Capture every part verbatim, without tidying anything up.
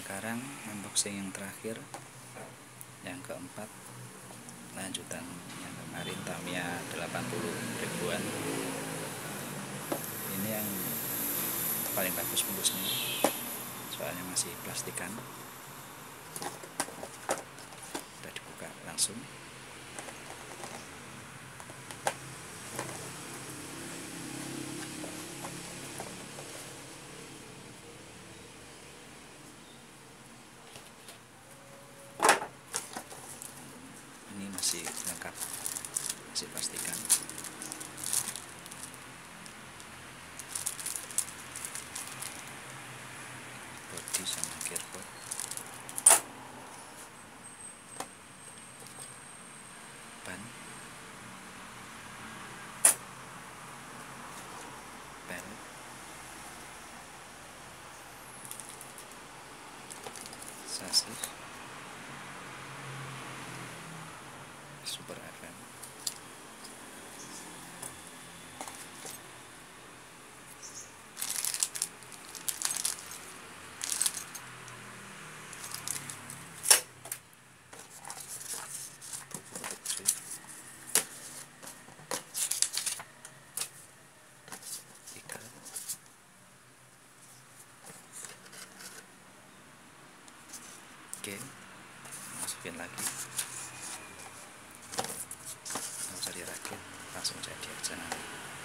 Sekarang unboxing yang terakhir, yang keempat, lanjutan yang kemarin Tamiya delapan puluh ribuan. Ini yang paling bagus bungkusnya, soalnya masih plastikan. Udah dibuka langsung. Ini masih lengkap, masih plastikan. Bodi sama gearbox. Ban, pelek, sasis, Super F M, ikat, oke, masukin lagi. Nggak usah dirakit, langsung jadi aja nanti.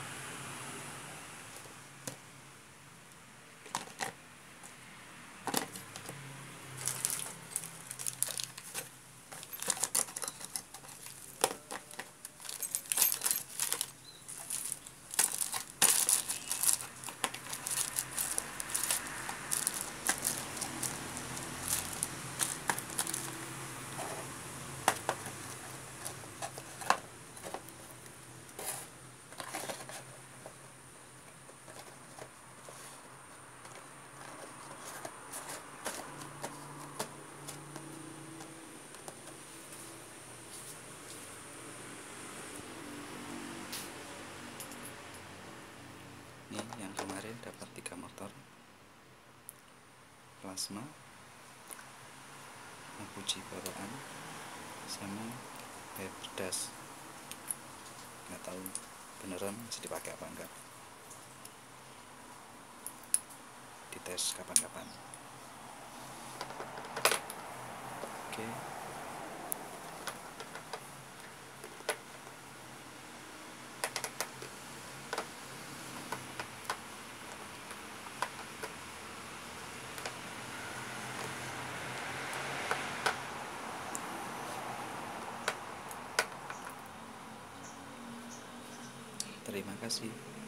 Ini yang kemarin dapat tiga motor plasma, Mabuchi bawaan, sama Hyperdas. Nggak tahu beneran masih dipakai apa enggak, dites kapan-kapan. Oke, terima kasih.